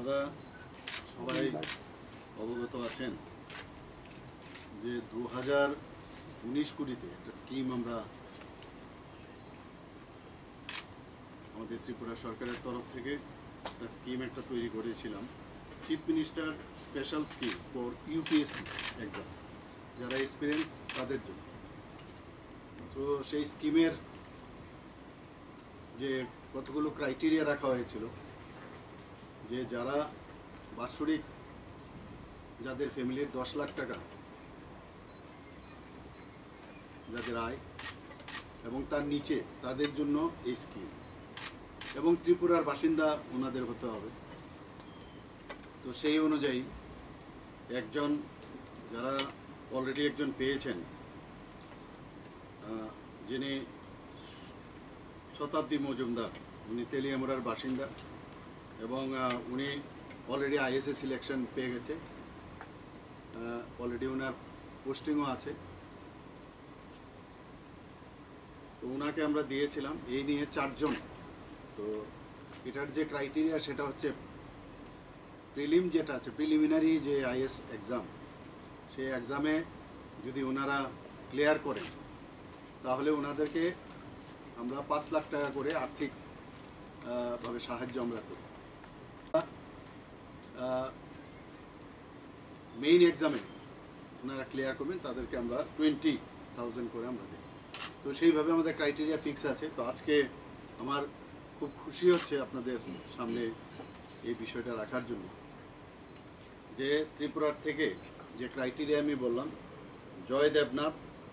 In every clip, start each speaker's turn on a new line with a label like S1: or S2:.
S1: আপনারা সবাই অবগত আছেন যে 2019-20 একটা স্কিম আমরা আমাদের ত্রিপুরা সরকারের তরফ থেকে একটা স্কিম একটা তৈরি করেছিলাম, chief minister special scheme for UPSC exam, যারা এক্সপিরিয়েন্স তাদের জন্য। তো সেই স্কিমের যে কতগুলো ক্রাইটেরিয়া রাখা হয়েছিল, যে যারা বাৎসরিক যাদের ফ্যামিলির 10 লাখ টাকা যাদের আয় এবং তার নিচে তাদের জন্য এই স্কিম, এবং ত্রিপুরার বাসিন্দা ওনাদের হতে হবে। তো সেই অনুযায়ী একজন যারা অলরেডি একজন পেয়েছেন, যিনি শতাব্দী মজুমদার, উনি তেলিয়ামুড়ার বাসিন্দা এবং উনি অলরেডি আইএসএ সিলেকশন পেয়ে গেছে, অলরেডি ওনার পোস্টিংও আছে। তো ওনাকে আমরা দিয়েছিলাম, এই নিয়ে 4 জন। তো এটার যে ক্রাইটেরিয়া সেটা হচ্ছে প্রিলিম যেটা আছে, প্রিলিমিনারি যে আইএস এক্সাম, সেই এক্সামে যদি ওনারা ক্লিয়ার করেন তাহলে ওনাদেরকে আমরা 5 লাখ টাকা করে আর্থিক ভাবে সাহায্য আমরা করি। মেইন এক্সামে ওনারা ক্লিয়ার করবেন তাদেরকে আমরা 20,000 করে আমরা দিই। তো সেইভাবে আমাদের ক্রাইটেরিয়া ফিক্স আছে। তো আজকে আমার খুব খুশি হচ্ছে আপনাদের সামনে এই বিষয়টা রাখার জন্য, যে ত্রিপুরার থেকে যে ক্রাইটেরিয়া আমি বললাম, জয় দেবনাথ,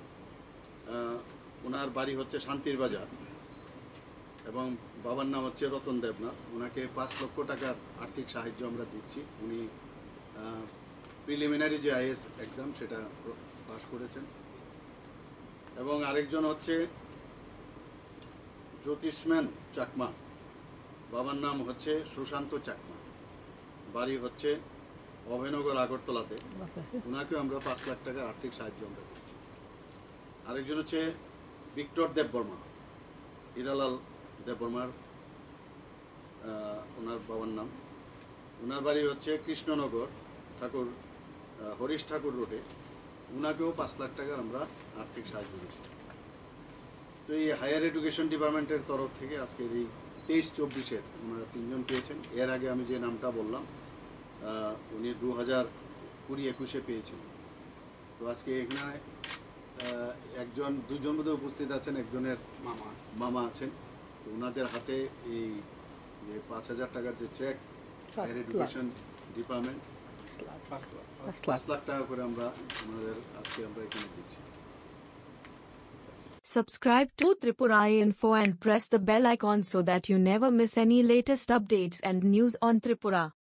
S1: ওনার বাড়ি হচ্ছে শান্তির বাজার এবং বাবার নাম হচ্ছে রতন দেবনাথ। ওনাকে 5 লক্ষ টাকার আর্থিক সাহায্য আমরা দিচ্ছি। উনি প্রিলিমিনারি যে আইএস এক্সাম সেটা পাস করেছেন। এবং আরেকজন হচ্ছে জ্যোতিষম্যান চাকমা, বাবার নাম হচ্ছে সুশান্ত চাকমা, বাড়ি হচ্ছে অভয়নগর আগরতলাতে। ওনাকেও আমরা 5 লাখ টাকার আর্থিক সাহায্য আমরা করছি। আরেকজন হচ্ছে ভিক্টর দেববর্মা, হিরালাল দেববর্মার ওনার বাবার নাম, ওনার বাড়ি হচ্ছে কৃষ্ণনগর ঠাকুর হরিশ ঠাকুর রোডে। ওনাকেও 5 লাখ টাকার আমরা আর্থিক সাহায্য দিচ্ছি। তো এই হায়ার এডুকেশন ডিপার্টমেন্টের তরফ থেকে আজকের এই 23-24-এর ওনারা 3 জন পেয়েছেন। এর আগে আমি যে নামটা বললাম উনি 2020-21-এ পেয়েছেন। তো আজকে এখানে 2জন বোধহয় উপস্থিত আছেন, একজনের মামা আছেন। তো ওনাদের হাতে এই যে 5,000 টাকার যে cheque higher education department 5 lakh টাকা করে আমরা ওনাদের আজকে আমরা এখানে দিচ্ছি।
S2: Subscribe to Tripurainfo and press the bell icon so that you never miss any latest updates and news on Tripura.